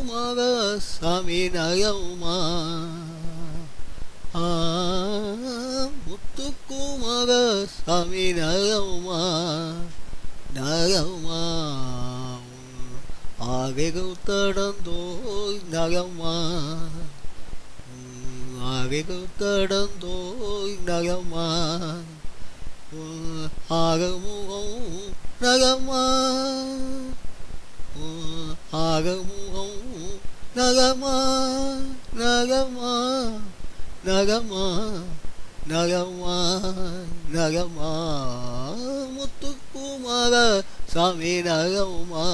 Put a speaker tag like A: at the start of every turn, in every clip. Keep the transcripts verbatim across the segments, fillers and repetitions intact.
A: முத்துக்குமார சாமி நகமா ஆ முத்துக்குமார சாமி நகமா நகமா ஆகைகள் தடந்தோய் நகமா ஆகைகள் தடந்தோய் நகமா ஆகமுகம் நகமா ஆகமுகம் நகமா நகமா நகமா நகமா நகமா முத்துக்குமார சாமி நகமா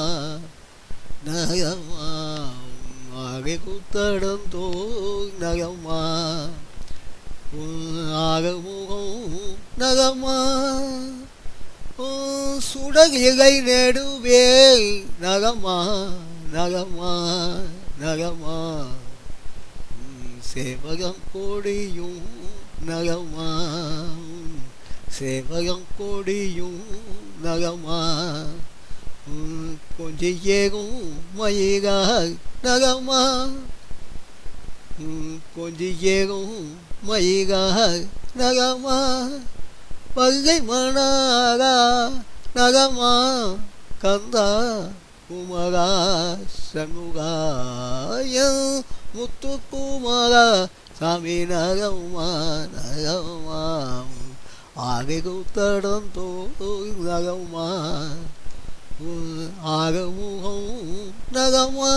A: நகமா ஆகை குத்தடந்தோய் நகமா ஆகமுகம் நகமா சுடகிகை நெடுவே நகமா நகமா நகமா சேவகம் கொடியும் நகமா சேவகம் கொடியும் நகமா கொஞ்சியேகும் மயிகாய் நகமா கொஞ்சியேகும் மயிகாய் நகமா பகை மணாகா நகமா கந்தா குமரா சண்முகாய முத்துக்குமார சாமி நகமா நகமா ஆகை குத்தடந்தோய் நகமா ஆகமுகம் நகமா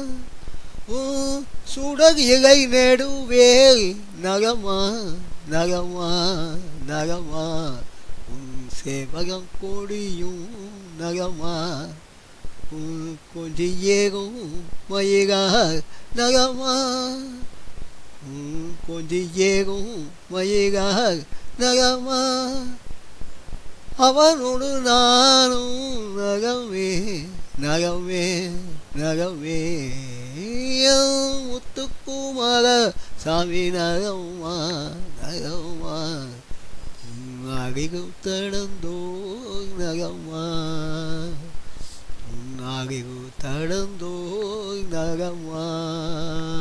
A: சுடகிகை நெடுவே நகமா நகமா நகமா சேவகம் கொடியும் நகமா கொஞ்சியேகும் மயிகா நகமா கொஞ்சியேகும் மயிகா நகமா அவனோடு நானும் நகமே நகமே நகமே முத்துக்குமார சாமி நகமா நகமா நாகிகு தடந்தோய் நகமா நாகிகு தடந்தோய் நகமா